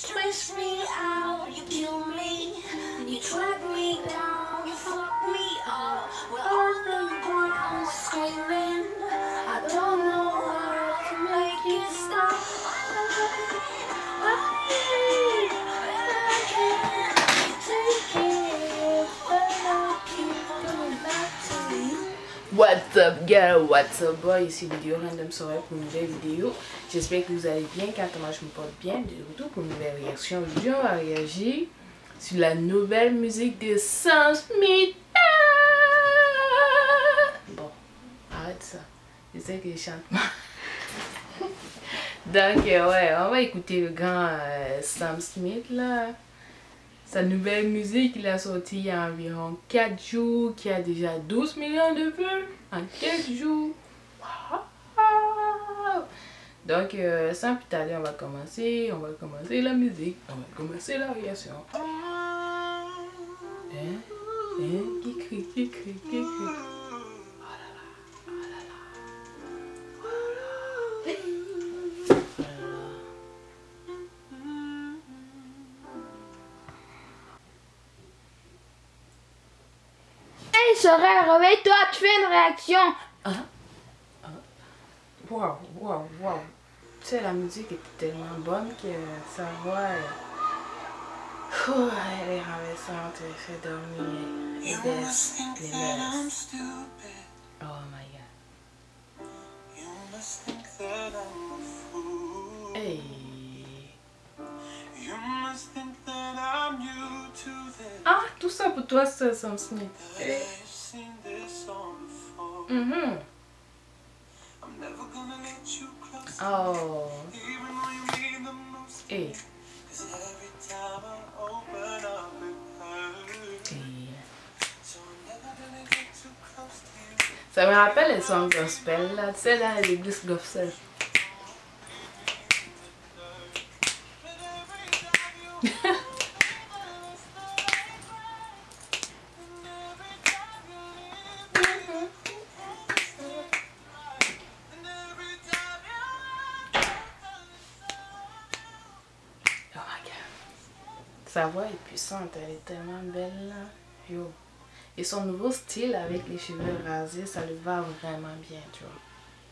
Twist me out, you kill me, you drag me down, you fuck me up. We're on the ground screaming. I don't know how to make it stop. I can't take it, but I keep coming back to you. What's up girl, what's up boy, ici Vidéo Random Soirée pour une nouvelle vidéo. J'espère que vous allez bien, car moi je me porte bien. De retour pour une nouvelle réaction. Aujourd'hui on va réagir sur la nouvelle musique de Sam Smith. Bon, arrête ça, je sais que je chante mal. Donc ouais, on va écouter le grand Sam Smith là. Sa nouvelle musique, il a sorti il y a environ 4 jours, qui a déjà 12 millions de vues en 4 jours. Wow. Donc, sans plus tarder, on va commencer la musique, on va commencer la réaction. Qui crie, qui crie, qui crie. Soraya, réveille-toi, tu fais une réaction. Waouh, waouh, waouh. Tu sais, la musique était tellement bonne que sa voix, elle est renversante, elle fait dormir, elle baisse les mœurs. Oh my god. Hey. Ah, tout ça pour toi, c'est Sam Smith. Oh. Hey. Ça me rappelle les sons gospel là, tu sais là, l'église gospel. Sa voix est puissante, elle est tellement belle là. Yo. Et son nouveau style avec les cheveux rasés, ça lui va vraiment bien, tu vois.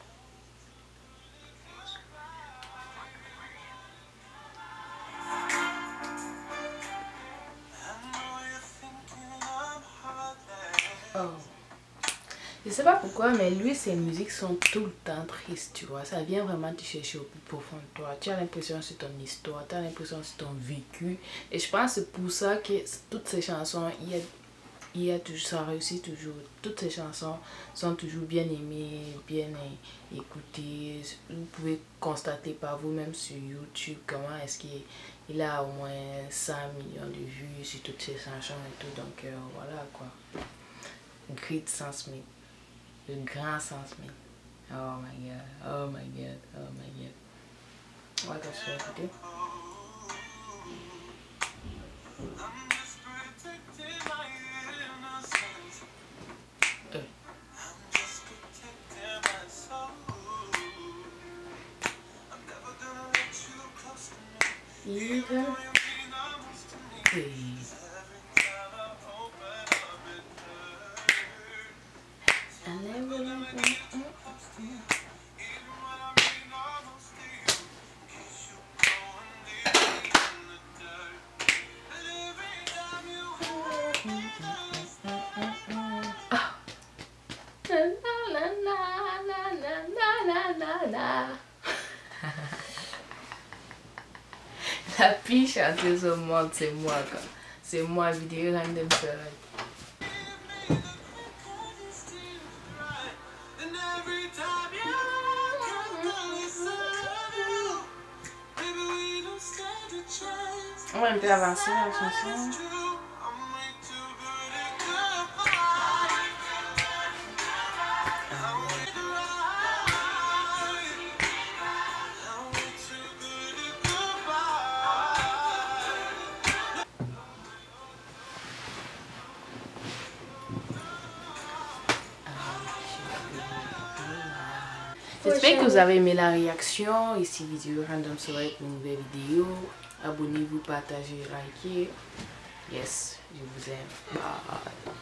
Oh. Je sais pas pourquoi, mais lui, ses musiques sont tout le temps tristes, tu vois. Ça vient vraiment te chercher au plus profond de toi. Tu as l'impression que c'est ton histoire, tu as l'impression que c'est ton vécu. Et je pense que c'est pour ça que toutes ces chansons, ça réussit toujours. Toutes ces chansons sont toujours bien aimées, bien écoutées. Vous pouvez constater par vous-même sur YouTube comment est-ce qu'il a au moins 100 millions de vues sur toutes ces chansons et tout. Donc voilà quoi. Great Sam Smith. Le grand Sam Smith. Oh my god, oh my god, oh my god. On va continuer à écouter. Even. Please. La pire chanteuse au monde, c'est moi quoi. C'est moi, Vidéo Random Soirée. On va un peu avancer la chanson. J'espère que vous avez aimé la réaction. Ici Vidéo Random Soirée pour une nouvelle vidéo. abonnez-vous, partagez, likez. Yes, je vous aime. Bye.